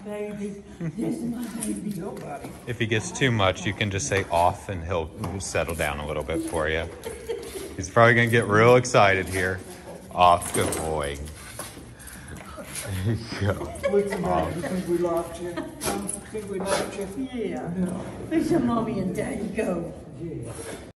baby. This is my baby. Nobody. If he gets too much, you can just say off and he'll settle down a little bit for you. He's probably gonna get real excited here. Off, good boy. There you go. What's the matter? You think we lost you? Think we lost you? Yeah. No. Where's your mommy and daddy go? Yeah.